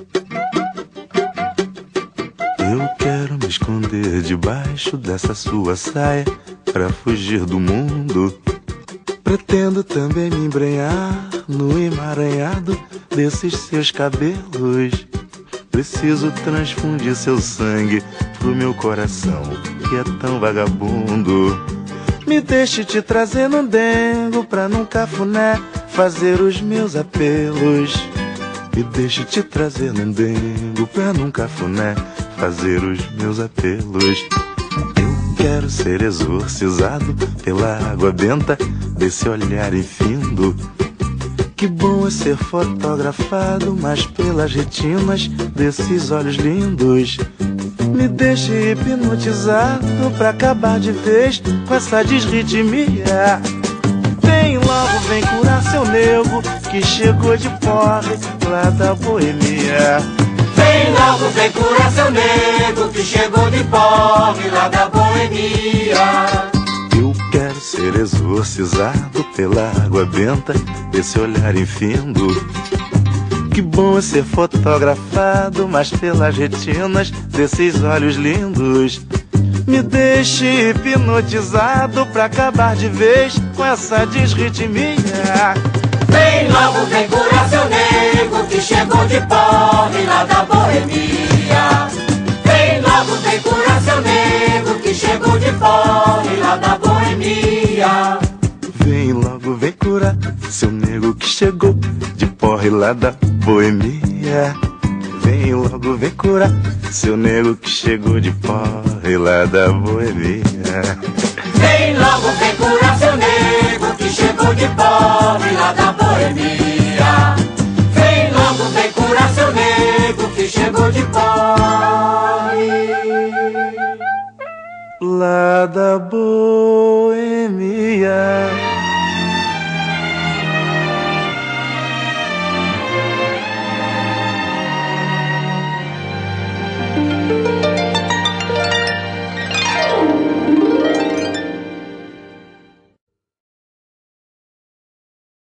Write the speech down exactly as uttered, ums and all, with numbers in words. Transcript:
Eu quero me esconder debaixo dessa sua saia pra fugir do mundo. Pretendo também me embrenhar no emaranhado desses seus cabelos. Preciso transfundir seu sangue pro meu coração, que é tão vagabundo. Me deixe te trazer num dengo pra num cafuné fazer os meus apelos. Me deixe te trazer num dengo pra num cafuné fazer os meus apelos. Eu quero ser exorcizado pela água benta desse olhar infindo. Que bom é ser fotografado, mas pelas retinas desses olhos lindos. Me deixe hipnotizado pra acabar de vez com essa desritmia. Vem logo, vem curar seu nego que chegou de porre lá da boemia. Vem logo, vem curar seu nego que chegou de porre lá da boemia. Eu quero ser exorcizado pela água benta desse olhar infindo. Que bom é ser fotografado, mas pelas retinas desses olhos lindos. Me deixe hipnotizado pra acabar de vez com essa desritmia. Vem logo, vem curar seu nego que chegou de porre lá da boemia. Vem logo, vem curar seu nego que chegou de porre lá da boemia. Vem logo, vem curar seu nego que chegou de porre lá da boemia. Vem logo, vem curar seu nego que chegou de porre lá da boemia. Vem logo, vem curar seu nego que chegou de porre lá da boemia. Vem logo, vem curar seu nego que chegou de porre lá da boemia.